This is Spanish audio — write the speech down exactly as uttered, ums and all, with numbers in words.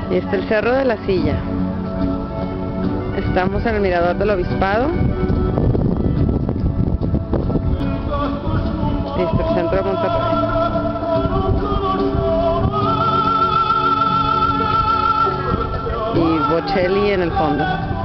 Y está el Cerro de la Silla. Estamos en el Mirador del Obispado. Y está el centro de Monterrey. Y Bocelli en el fondo.